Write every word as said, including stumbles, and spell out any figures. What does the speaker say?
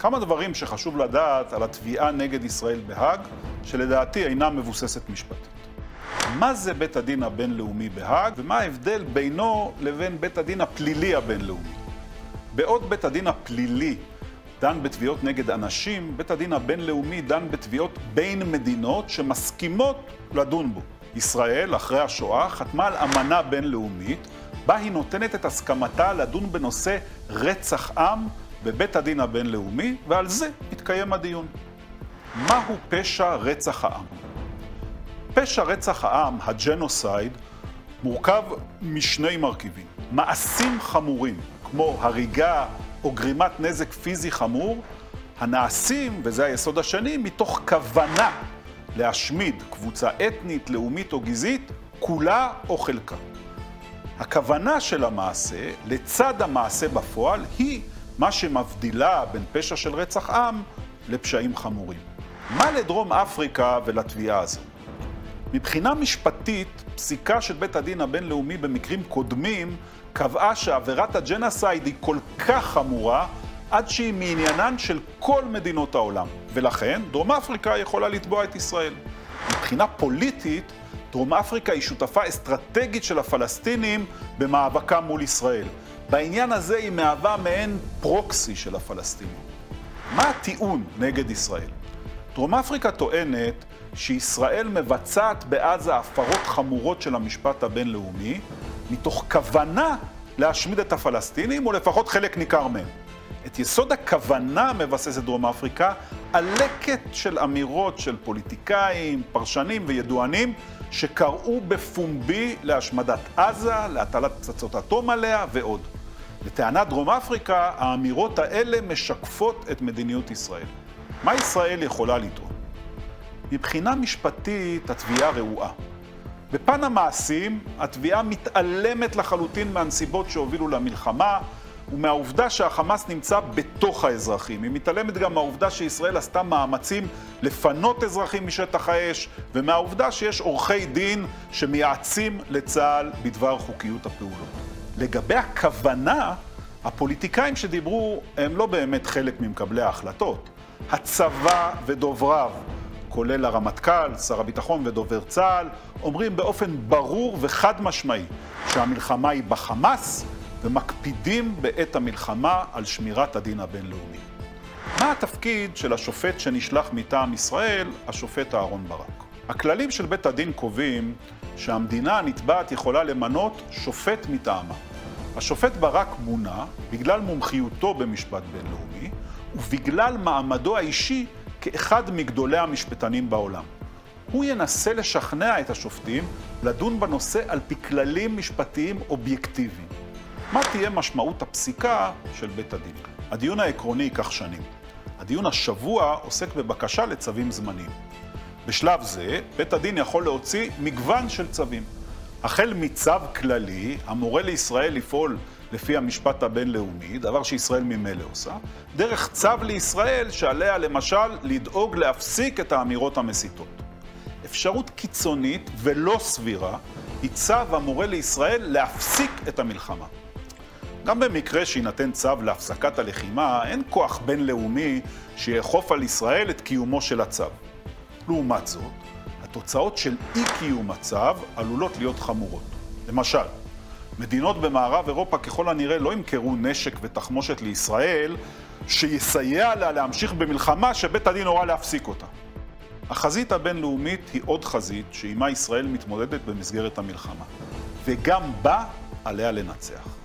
כמה דברים שחשוב לדעת על התביעה נגד ישראל בהאג, שלדעתי אינה מבוססת משפטית. מה זה בית הדין הבינלאומי בהאג, ומה ההבדל בינו לבין בית הדין הפלילי הבינלאומי? בעוד בית הדין הפלילי דן בתביעות נגד אנשים, בית הדין הבינלאומי דן בתביעות בין מדינות שמסכימות לדון בו. ישראל, אחרי השואה, חתמה על אמנה בינלאומית, בה היא נותנת את הסכמתה לדון בנושא רצח עם בבית הדין הבינלאומי, ועל זה התקיים הדיון. מהו פשע רצח העם? פשע רצח העם, הג'נוסייד, מורכב משני מרכיבים. מעשים חמורים, כמו הריגה או גרימת נזק פיזי חמור, הנעשים, וזה היסוד השני, מתוך כוונה להשמיד קבוצה אתנית, לאומית או גזעית, כולה או חלקה. הכוונה של המעשה, לצד המעשה בפועל, היא מה שמבדילה בין פשע של רצח עם לפשעים חמורים. מה לדרום אפריקה ולתביעה הזו? מבחינה משפטית, פסיקה של בית הדין הבינלאומי במקרים קודמים קבעה שעבירת הג'נוסייד היא כל כך חמורה עד שהיא מעניינן של כל מדינות העולם. ולכן, דרום אפריקה יכולה לתבוע את ישראל. מבחינה פוליטית, דרום אפריקה היא שותפה אסטרטגית של הפלסטינים במאבקם מול ישראל. בעניין הזה היא מהווה מעין פרוקסי של הפלסטינים. מה הטיעון נגד ישראל? דרום אפריקה טוענת שישראל מבצעת בעזה הפרות חמורות של המשפט הבינלאומי, מתוך כוונה להשמיד את הפלסטינים, או לפחות חלק ניכר מהם. את יסוד הכוונה מבססת דרום אפריקה על לקט של אמירות של פוליטיקאים, פרשנים וידוענים, שקראו בפומבי להשמדת עזה, להטלת פצצות אטום עליה ועוד. לטענת דרום אפריקה, האמירות האלה משקפות את מדיניות ישראל. מה ישראל יכולה לטעון? מבחינה משפטית, התביעה רעועה. בפן המעשים, התביעה מתעלמת לחלוטין מהנסיבות שהובילו למלחמה, ומהעובדה שהחמאס נמצא בתוך האזרחים. היא מתעלמת גם מהעובדה שישראל עשתה מאמצים לפנות אזרחים משטח האש, ומהעובדה שיש עורכי דין שמייעצים לצה"ל בדבר חוקיות הפעולות. לגבי הכוונה, הפוליטיקאים שדיברו הם לא באמת חלק ממקבלי ההחלטות. הצבא ודובריו, כולל הרמטכ"ל, שר הביטחון ודובר צה"ל, אומרים באופן ברור וחד משמעי שהמלחמה היא בחמאס, ומקפידים בעת המלחמה על שמירת הדין הבינלאומי. מה התפקיד של השופט שנשלח מטעם ישראל, השופט אהרן ברק? הכללים של בית הדין קובעים שהמדינה הנתבעת יכולה למנות שופט מטעמה. השופט ברק מונה בגלל מומחיותו במשפט בינלאומי, ובגלל מעמדו האישי כאחד מגדולי המשפטנים בעולם. הוא ינסה לשכנע את השופטים לדון בנושא על פי כללים משפטיים אובייקטיביים. מה תהיה משמעות הפסיקה של בית הדין? הדיון העקרוני ייקח שנים. הדיון השבוע עוסק בבקשה לצווים זמניים. בשלב זה, בית הדין יכול להוציא מגוון של צווים. החל מצו כללי, המורה לישראל לפעול לפי המשפט הבינלאומי, דבר שישראל ממילא עושה, דרך צו לישראל שעליה למשל לדאוג להפסיק את האמירות המסיתות. אפשרות קיצונית ולא סבירה היא צו המורה לישראל להפסיק את המלחמה. גם במקרה שיינתן צו להפסקת הלחימה, אין כוח בינלאומי שיאכוף על ישראל את קיומו של הצו. לעומת זאת, התוצאות של אי קיום הצו עלולות להיות חמורות. למשל, מדינות במערב אירופה ככל הנראה לא ימכרו נשק ותחמושת לישראל שיסייע לה להמשיך במלחמה שבית הדין הורה להפסיק אותה. החזית הבינלאומית היא עוד חזית שעימה ישראל מתמודדת במסגרת המלחמה, וגם בה עליה לנצח.